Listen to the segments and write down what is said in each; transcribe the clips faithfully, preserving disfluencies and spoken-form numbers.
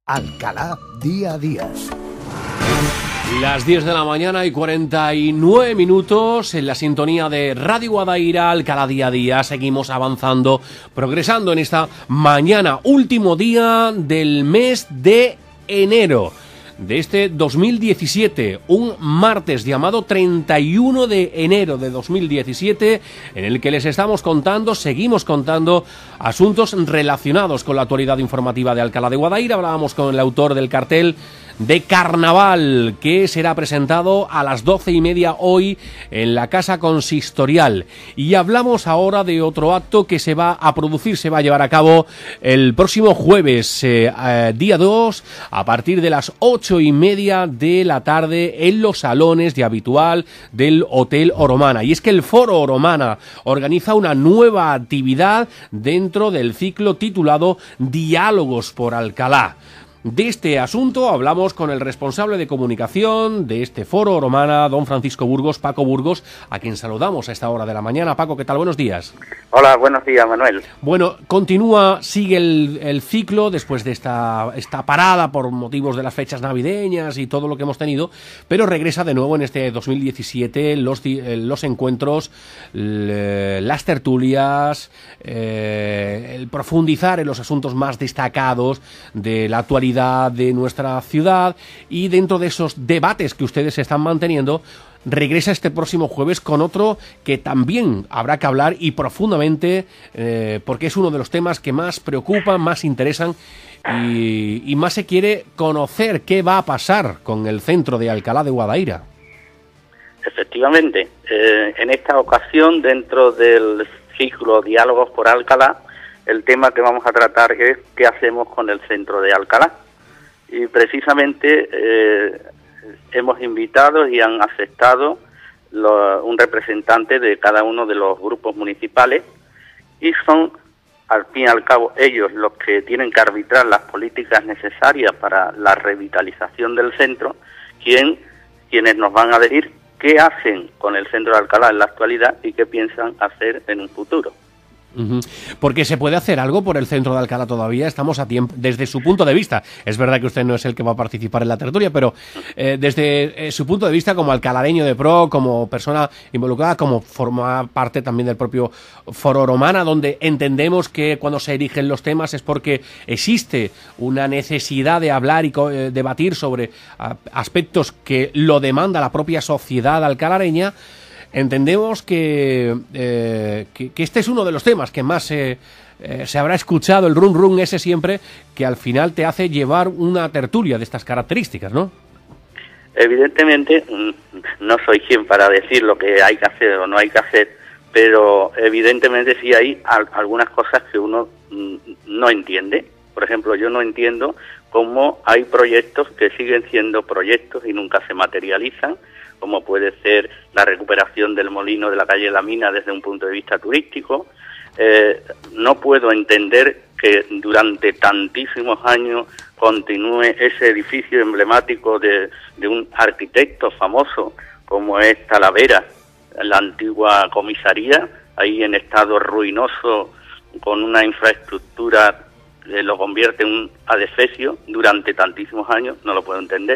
Alcalá Día a Día. Las diez de la mañana y cuarenta y nueve minutos en la sintonía de Radio Guadaira, Alcalá Día a Día. Seguimos avanzando, progresando en esta mañana, último día del mes de enero de este dos mil diecisiete, un martes llamado treinta y uno de enero de dos mil diecisiete, en el que les estamos contando, seguimos contando asuntos relacionados con la actualidad informativa de Alcalá de Guadaira. Hablábamos con el autor del cartel de Carnaval, que será presentado a las doce y media hoy en la Casa Consistorial. Y hablamos ahora de otro acto que se va a producir, se va a llevar a cabo el próximo jueves, eh, eh, día dos, a partir de las ocho y media de la tarde en los salones de habitual del Hotel Oromana. Y es que el Foro Oromana organiza una nueva actividad dentro del ciclo titulado Diálogos por Alcalá. De este asunto hablamos con el responsable de comunicación de este Foro Oromana, don Francisco Burgos, Paco Burgos, a quien saludamos a esta hora de la mañana. Paco, ¿qué tal? Buenos días. Hola, buenos días, Manuel. Bueno, continúa, sigue el, el ciclo después de esta, esta parada por motivos de las fechas navideñas y todo lo que hemos tenido, pero regresa de nuevo en este dos mil diecisiete los, los encuentros, las tertulias, eh, el profundizar en los asuntos más destacados de la actualidad de nuestra ciudad, y dentro de esos debates que ustedes están manteniendo, regresa este próximo jueves con otro que también habrá que hablar y profundamente, eh, porque es uno de los temas que más preocupan, más interesan y, y más se quiere conocer qué va a pasar con el centro de Alcalá de Guadaira. Efectivamente, eh, en esta ocasión, dentro del ciclo Diálogos por Alcalá, el tema que vamos a tratar es qué hacemos con el centro de Alcalá. Y precisamente eh, hemos invitado y han aceptado lo, un representante de cada uno de los grupos municipales, y son, al fin y al cabo, ellos los que tienen que arbitrar las políticas necesarias para la revitalización del centro, quien, quienes nos van a decir qué hacen con el centro de Alcalá en la actualidad y qué piensan hacer en un futuro. Uh-huh. Porque se puede hacer algo por el centro de Alcalá todavía, estamos a tiempo, desde su punto de vista. Es verdad que usted no es el que va a participar en la tertulia, pero eh, desde eh, su punto de vista como alcalareño de pro, como persona involucrada, como forma parte también del propio Foro Oromana, donde entendemos que cuando se erigen los temas es porque existe una necesidad de hablar y eh, debatir sobre a, aspectos que lo demanda la propia sociedad alcalareña. Entendemos que, eh, que, que este es uno de los temas que más eh, eh, se habrá escuchado, el run run ese siempre, que al final te hace llevar una tertulia de estas características, ¿no? Evidentemente, no soy quien para decir lo que hay que hacer o no hay que hacer, pero evidentemente sí hay al- algunas cosas que uno mm, no entiende. Por ejemplo, yo no entiendo cómo hay proyectos que siguen siendo proyectos y nunca se materializan, como puede ser la recuperación del molino de la calle La Mina desde un punto de vista turístico. Eh, no puedo entender que durante tantísimos años continúe ese edificio emblemático de, de un arquitecto famoso como es Talavera, la antigua comisaría, ahí en estado ruinoso, con una infraestructura que lo convierte en un adefesio durante tantísimos años. No lo puedo entender.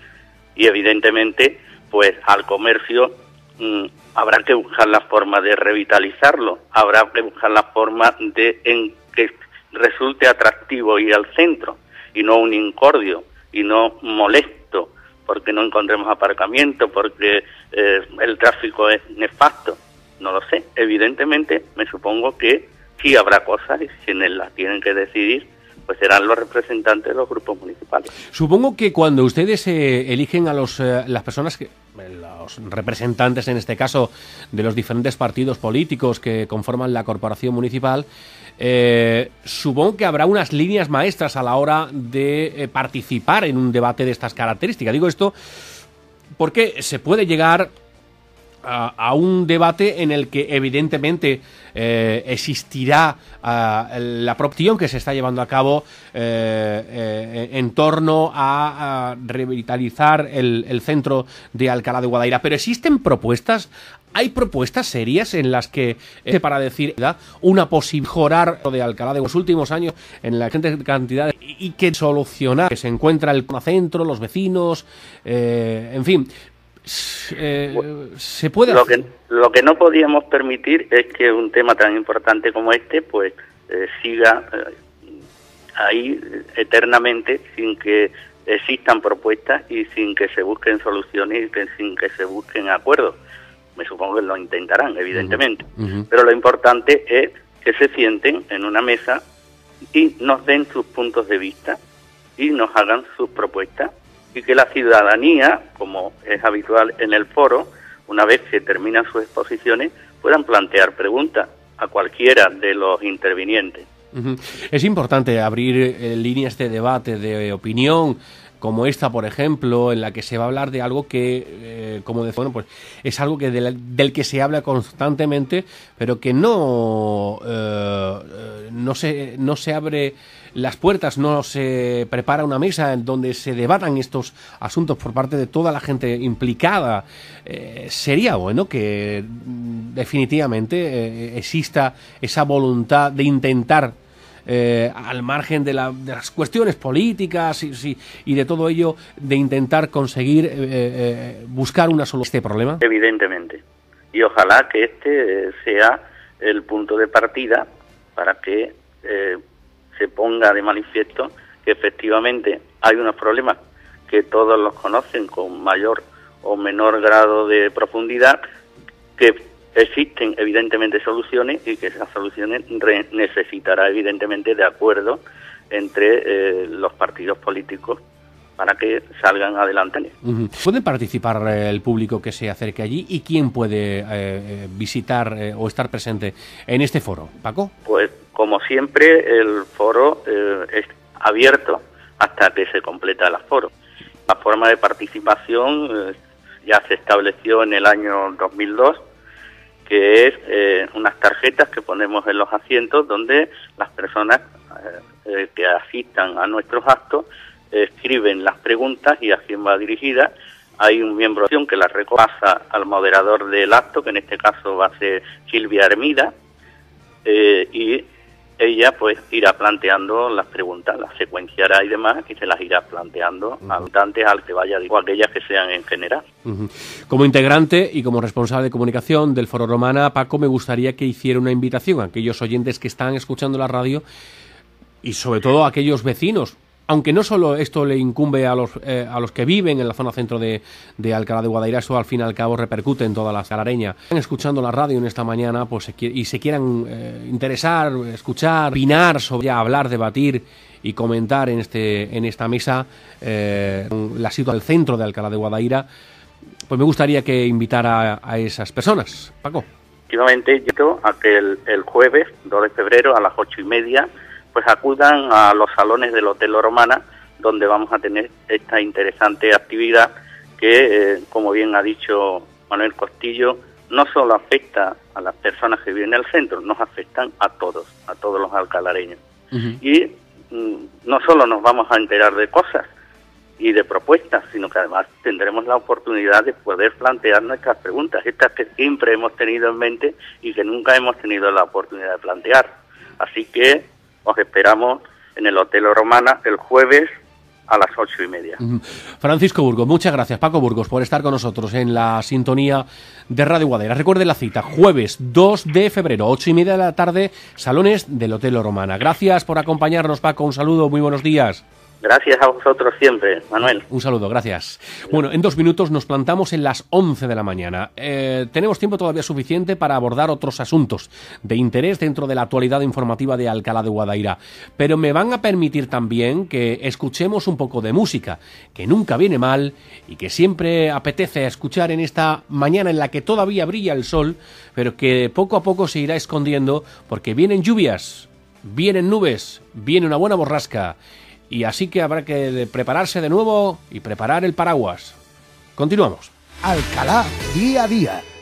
Y evidentemente, pues al comercio mmm, habrá que buscar la forma de revitalizarlo, habrá que buscar la forma de en que resulte atractivo ir al centro y no un incordio y no molesto porque no encontremos aparcamiento, porque eh, el tráfico es nefasto. No lo sé. Evidentemente me supongo que sí habrá cosas y quienes las tienen que decidir pues serán los representantes de los grupos municipales. Supongo que cuando ustedes eh, eligen a los eh, las personas, que los representantes en este caso de los diferentes partidos políticos que conforman la corporación municipal, eh, supongo que habrá unas líneas maestras a la hora de eh, participar en un debate de estas características. Digo esto porque se puede llegar a, a un debate en el que evidentemente eh, existirá uh, la promoción que se está llevando a cabo eh, eh, en torno a, a revitalizar el, el centro de Alcalá de Guadaira. Pero ¿existen propuestas ¿Hay propuestas serias en las que, eh, para decir, ¿verdad?, una posible mejorar de Alcalá de los últimos años en la gente cantidad y, y que solucionar, que se encuentra el centro, los vecinos, eh, en fin, eh, se puede lo hacer? que lo que no podíamos permitir es que un tema tan importante como este, pues, eh, siga eh, ahí eternamente sin que existan propuestas y sin que se busquen soluciones y que, sin que se busquen acuerdos. Me supongo que lo intentarán, evidentemente. Uh-huh. Uh-huh. Pero lo importante es que se sienten en una mesa y nos den sus puntos de vista y nos hagan sus propuestas y que la ciudadanía, como es habitual en el foro, una vez que terminan sus exposiciones, puedan plantear preguntas a cualquiera de los intervinientes. Uh-huh. Es importante abrir eh, líneas de debate, de opinión, como esta, por ejemplo, en la que se va a hablar de algo que, eh, como decía, bueno, pues es algo que del, del que se habla constantemente, pero que no, eh, no se no se abre las puertas, no se prepara una mesa en donde se debatan estos asuntos por parte de toda la gente implicada. Eh, sería bueno que definitivamente eh, exista esa voluntad de intentar, Eh, al margen de, la, de las cuestiones políticas y, sí, y de todo ello, de intentar conseguir eh, eh, buscar una solución a este problema? Evidentemente. Y ojalá que este eh, sea el punto de partida para que eh, se ponga de manifiesto que efectivamente hay unos problemas que todos los conocen con mayor o menor grado de profundidad, que existen evidentemente soluciones y que esas soluciones necesitará evidentemente de acuerdo entre eh, los partidos políticos para que salgan adelante. Uh-huh. ¿Puede participar eh, el público que se acerque allí y quién puede eh, visitar eh, o estar presente en este foro, Paco? Pues como siempre el foro eh, es abierto hasta que se completa el aforo. La forma de participación eh, ya se estableció en el año dos mil dos, que es eh, unas tarjetas que ponemos en los asientos donde las personas eh, eh, que asistan a nuestros actos eh, escriben las preguntas y a quién va dirigida. Hay un miembro de acción que las repasa al moderador del acto, que en este caso va a ser Silvia Hermida, eh, y ella pues irá planteando las preguntas, las secuenciará y demás, y se las irá planteando uh-huh. antes al que vaya, o aquellas que sean en general. Uh-huh. Como integrante y como responsable de comunicación del Foro Romana, Paco, me gustaría que hiciera una invitación a aquellos oyentes que están escuchando la radio y sobre todo a aquellos vecinos, aunque no solo esto le incumbe a los eh, a los que viven en la zona centro de, de Alcalá de Guadaira, eso al fin y al cabo repercute en toda la calareña. Están escuchando la radio en esta mañana pues y se quieran eh, interesar, escuchar, opinar sobre, hablar, debatir y comentar en este en esta mesa eh, la situación del centro de Alcalá de Guadaira, pues me gustaría que invitara a, a esas personas. Paco. Efectivamente, yo a que el, el jueves dos de febrero a las ocho y media pues acudan a los salones del Hotel Romana, donde vamos a tener esta interesante actividad que, eh, como bien ha dicho Manuel Costillo, no solo afecta a las personas que viven en el centro, nos afectan a todos, a todos los alcalareños. Uh-huh. Y mm, no solo nos vamos a enterar de cosas y de propuestas, sino que además tendremos la oportunidad de poder plantear nuestras preguntas, estas que siempre hemos tenido en mente y que nunca hemos tenido la oportunidad de plantear. Así que os esperamos en el Hotel Romana el jueves a las ocho y media. Francisco Burgos, muchas gracias, Paco Burgos, por estar con nosotros en la sintonía de Radio Guadaira. Recuerde la cita, jueves dos de febrero, ocho y media de la tarde, salones del Hotel Romana. Gracias por acompañarnos, Paco, un saludo, muy buenos días. Gracias a vosotros siempre, Manuel. Un saludo, gracias. Bueno, en dos minutos nos plantamos en las once de la mañana. Eh, tenemos tiempo todavía suficiente para abordar otros asuntos de interés dentro de la actualidad informativa de Alcalá de Guadaira. Pero me van a permitir también que escuchemos un poco de música, que nunca viene mal y que siempre apetece escuchar en esta mañana en la que todavía brilla el sol, pero que poco a poco se irá escondiendo porque vienen lluvias, vienen nubes, viene una buena borrasca. Y así que habrá que prepararse de nuevo y preparar el paraguas. Continuamos. Alcalá, día a día.